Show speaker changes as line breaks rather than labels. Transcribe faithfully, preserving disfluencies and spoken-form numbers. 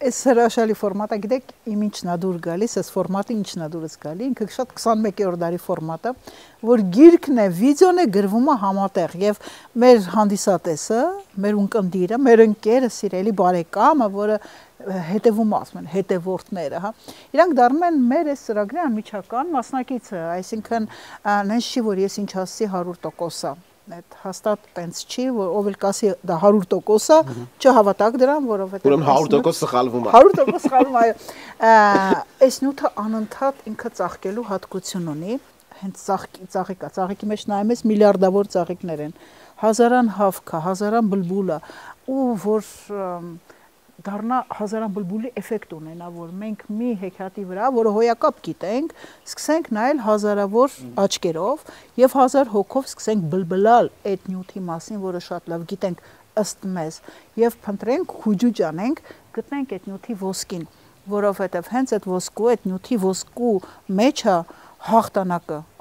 այս հրաշալի ֆորմատը, գիտեք, իմ ինչն է դուր գալիս, այս ֆորմատը ինչն է դուրս գալի, ինքը շատ քսանմեկերորդ դարի ֆորմատը, որ գիրքն է, վիդեոն է գրվում է համատեղ եւ մեր հանդիսատեսը, մեր ունկնդիրը, մեր ընկերը, սիրելի բարեկամը, որը հետևում ասում են, հետևորդները, հա։ Իրանք դառնում են մեր այս ծրագրի անմիջական մասնակիցը, այսինքն նենց չի, որ ես ինչ ասի հարյուր տոկոս է։ Այդ հաստատ տենց չի, որ ով էլ կասի դա հարյուր տոկոս է, չհավատակ դրան, որովհետեւ
ուրեմն հարյուր տոկոս սխալվում է։
հարյուր տոկոս սխալվում, այո։ Այս նյութը անընդհատ ինքը ծաղկելու հատկություն ունի, հենց ծաղիկա, ծաղիկի մեջ նայում ես միլիարդավոր ծաղիկներ են, հազարան հավքա, հազարան բլբուլա, ու որ դառնա հազարան բլբուլի էֆեկտ ունենա, որ մենք մի հեքիաթի վրա, որը հոյակապ գիտենք, սկսենք նայել հազարավոր աչքերով եւ հազար հոգով սկսենք բլբլալ այդ նյութի մասին, որը շատ լավ գիտենք ըստ մեզ, եւ փնտրենք, խուջուջ անենք, գտնենք այդ նյութի ոսկին, որովհետեւ հենց այդ ոսկու, այդ նյութի ոսկու մեջ է հաղթանակը,